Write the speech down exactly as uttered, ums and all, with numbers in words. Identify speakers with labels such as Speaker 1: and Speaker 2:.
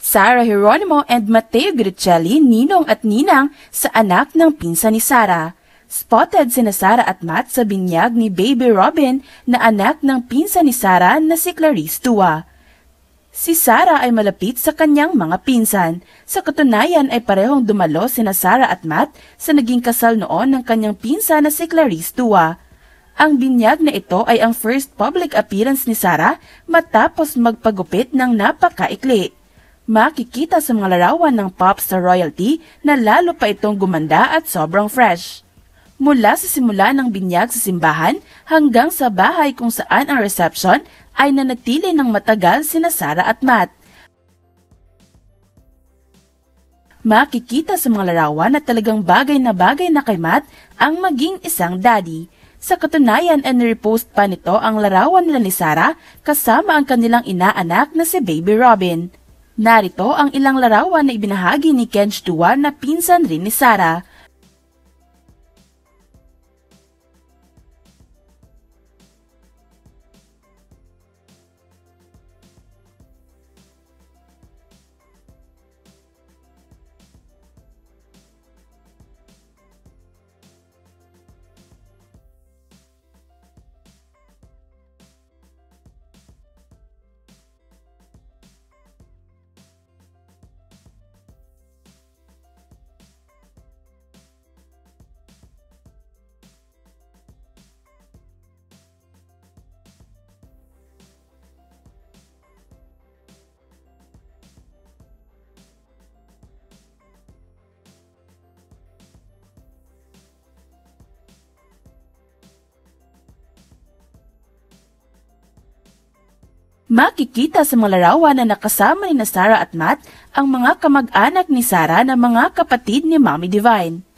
Speaker 1: Sarah Geronimo and Matteo Gricelli, ninong at ninang sa anak ng pinsan ni Sarah. Spotted sina Sarah at Matt sa binyag ni Baby Robin na anak ng pinsan ni Sarah na si Clarice Tua. Si Sarah ay malapit sa kanyang mga pinsan. Sa katunayan ay parehong dumalo sina Sarah at Matt sa naging kasal noon ng kanyang pinsan na si Clarice Tua. Ang binyag na ito ay ang first public appearance ni Sarah matapos magpagupit ng napakaikli. Makikita sa mga larawan ng popstar royalty na lalo pa itong gumanda at sobrang fresh. Mula sa simula ng binyag sa simbahan hanggang sa bahay kung saan ang reception ay nanatili ng matagal sina Sarah at Matt. Makikita sa mga larawan na talagang bagay na bagay na kay Matt ang maging isang daddy. Sa katunayan ay nirepost pa nito ang larawan nila ni Sarah kasama ang kanilang inaanak na si Baby Robin. Narito ang ilang larawan na ibinahagi ni Kenj Tua na pinsan rin ni Sarah. Makikita sa mga larawan na nakasama ni na Sarah at Matt ang mga kamag-anak ni Sarah na mga kapatid ni Mommy Divine.